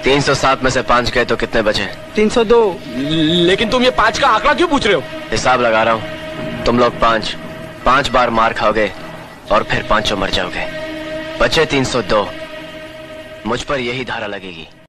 307 में से 5 गए तो कितने बचे? 302। लेकिन तुम ये 5 का आंकड़ा क्यों पूछ रहे हो? हिसाब लगा रहा हूँ। तुम लोग 5 बार मार खाओगे और फिर 5 मर जाओगे। बचे 302। मुझ पर यही धारा लगेगी।